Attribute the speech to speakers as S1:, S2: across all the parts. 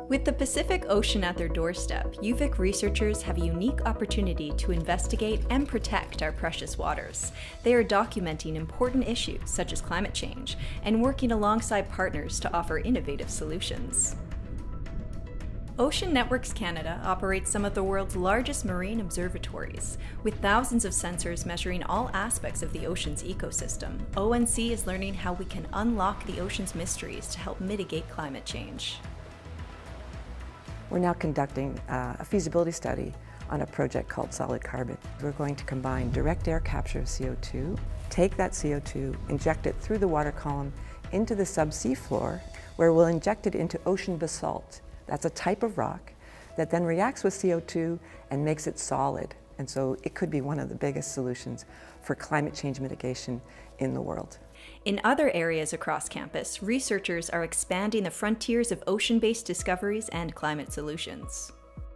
S1: With the Pacific Ocean at their doorstep, UVic researchers have a unique opportunity to investigate and protect our precious waters. They are documenting important issues such as climate change and working alongside partners to offer innovative solutions. Ocean Networks Canada operates some of the world's largest marine observatories. With thousands of sensors measuring all aspects of the ocean's ecosystem, ONC is learning how we can unlock the ocean's mysteries to help mitigate climate change.
S2: We're now conducting a feasibility study on a project called Solid Carbon. We're going to combine direct air capture of CO2, take that CO2, inject it through the water column into the subsea floor, where we'll inject it into ocean basalt. That's a type of rock that then reacts with CO2 and makes it solid. And so it could be one of the biggest solutions for climate change mitigation in the world.
S1: In other areas across campus, researchers are expanding the frontiers of ocean-based discoveries and climate solutions.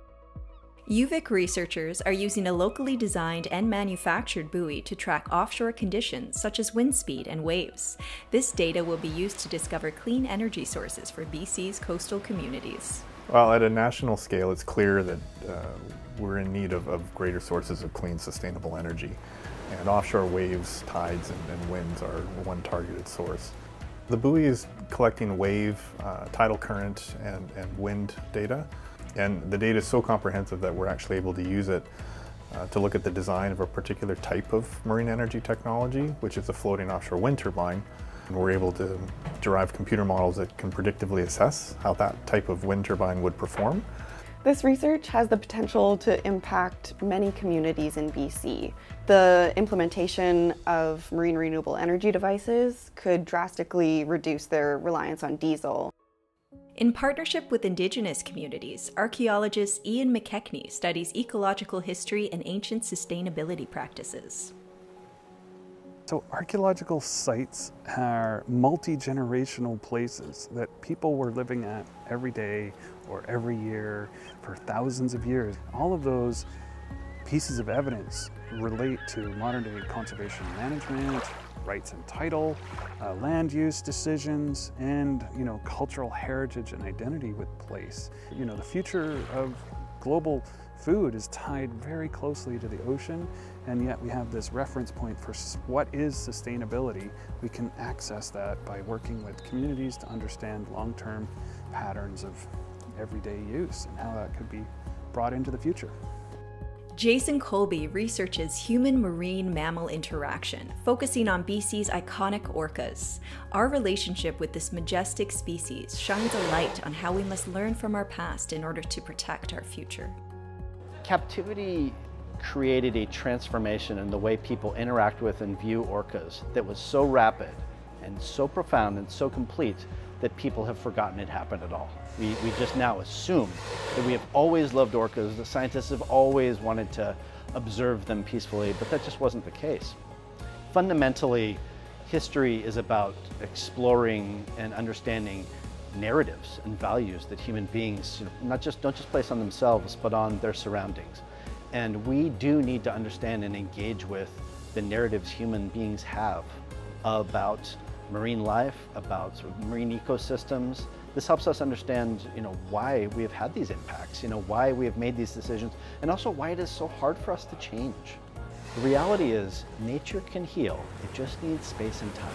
S1: UVic researchers are using a locally designed and manufactured buoy to track offshore conditions such as wind speed and waves. This data will be used to discover clean energy sources for BC's coastal communities.
S3: Well, at a national scale, it's clear that we're in need of greater sources of clean, sustainable energy. And offshore waves, tides, and winds are one targeted source. The buoy is collecting wave, tidal current, and wind data. And the data is so comprehensive that we're actually able to use it to look at the design of a particular type of marine energy technology, which is a floating offshore wind turbine. And we're able to derive computer models that can predictively assess how that type of wind turbine would perform.
S4: This research has the potential to impact many communities in BC. The implementation of marine renewable energy devices could drastically reduce their reliance on diesel.
S1: In partnership with Indigenous communities, archaeologist Ian McKechnie studies ecological history and ancient sustainability practices.
S5: So archaeological sites are multi-generational places that people were living at every day or every year for thousands of years. All of those pieces of evidence relate to modern-day conservation management, rights and title, land use decisions, and cultural heritage and identity with place. The future of global food is tied very closely to the ocean, and yet we have this reference point for what is sustainability. We can access that by working with communities to understand long-term patterns of everyday use and how that could be brought into the future.
S1: Jason Colby researches human-marine mammal interaction, focusing on BC's iconic orcas. Our relationship with this majestic species shines a light on how we must learn from our past in order to protect our future.
S6: Captivity created a transformation in the way people interact with and view orcas that was so rapid and so profound and so complete that people have forgotten it happened at all. We just now assume that we have always loved orcas, the scientists have always wanted to observe them peacefully, but that just wasn't the case. Fundamentally, history is about exploring and understanding narratives and values that human beings don't just place on themselves, but on their surroundings. And we do need to understand and engage with the narratives human beings have about marine life, about marine ecosystems. This helps us understand, why we have had these impacts, why we have made these decisions, and also why it is so hard for us to change. The reality is, nature can heal. It just needs space and time.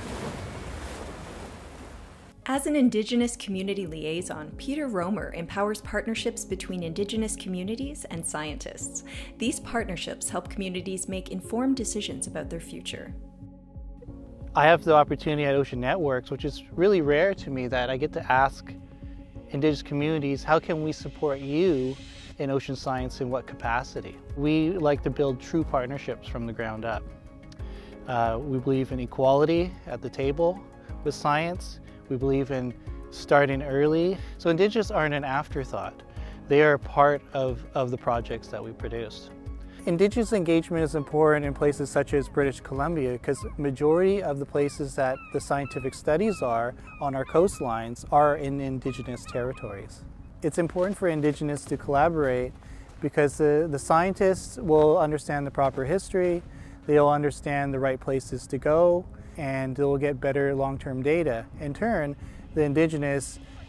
S1: As an Indigenous community liaison, Peter Romer empowers partnerships between Indigenous communities and scientists. These partnerships help communities make informed decisions about their future.
S7: I have the opportunity at Ocean Networks, which is really rare to me, that I get to ask Indigenous communities, how can we support you in ocean science, in what capacity? We like to build true partnerships from the ground up. We believe in equality at the table with science. We believe in starting early. So Indigenous aren't an afterthought. They are part of the projects that we produce. Indigenous engagement is important in places such as British Columbia because majority of the places that the scientific studies are on our coastlines are in Indigenous territories. It's important for Indigenous to collaborate because the scientists will understand the proper history, they'll understand the right places to go, and they'll get better long-term data. In turn, the Indigenous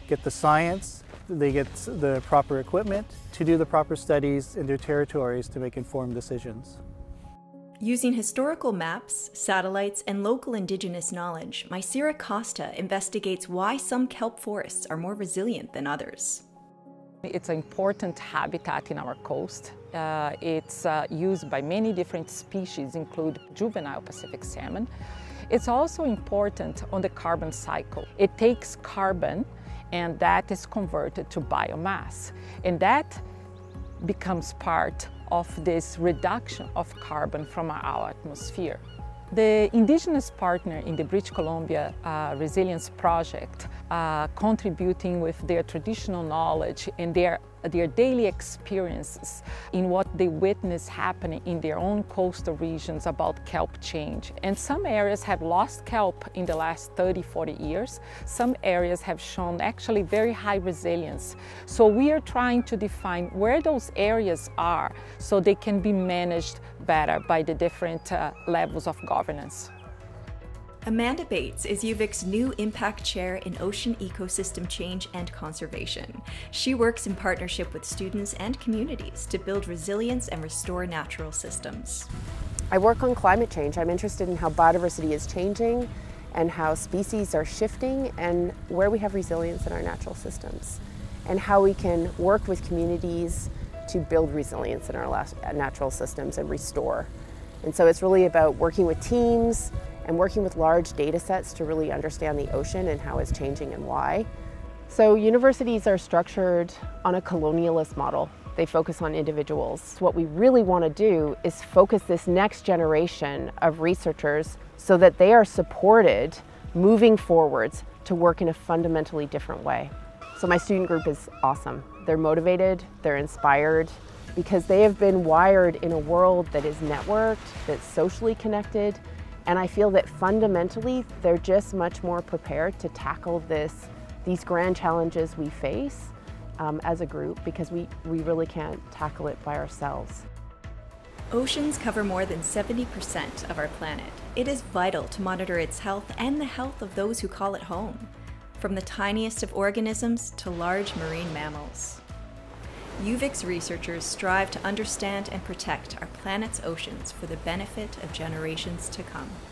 S7: get the science, they get the proper equipment to do the proper studies in their territories to make informed decisions.
S1: Using historical maps, satellites, and local indigenous knowledge, Mysira Costa investigates why some kelp forests are more resilient than others.
S8: It's an important habitat in our coast. It's used by many different species, including juvenile Pacific salmon. It's also important on the carbon cycle. It takes carbon and that is converted to biomass. And that becomes part of this reduction of carbon from our atmosphere. The indigenous partner in the British Columbia Resilience Project, contributing with their traditional knowledge and their daily experiences in what they witness happening in their own coastal regions about kelp change. And some areas have lost kelp in the last 30, 40 years. Some areas have shown actually very high resilience. So we are trying to define where those areas are so they can be managed better by the different levels of governance.
S1: Amanda Bates is UVic's new Impact Chair in Ocean Ecosystem Change and Conservation. She works in partnership with students and communities to build resilience and restore natural systems.
S9: I work on climate change. I'm interested in how biodiversity is changing and how species are shifting and where we have resilience in our natural systems and how we can work with communities to build resilience in our natural systems and restore. And so it's really about working with teams and working with large data sets to really understand the ocean and how it's changing and why. So universities are structured on a colonialist model. They focus on individuals. What we really want to do is focus this next generation of researchers so that they are supported moving forwards to work in a fundamentally different way. So my student group is awesome. They're motivated, they're inspired, because they have been wired in a world that is networked, that's socially connected, and I feel that fundamentally they're just much more prepared to tackle these grand challenges we face as a group, because we really can't tackle it by ourselves.
S1: Oceans cover more than 70% of our planet. It is vital to monitor its health and the health of those who call it home, from the tiniest of organisms to large marine mammals. UVic's researchers strive to understand and protect our planet's oceans for the benefit of generations to come.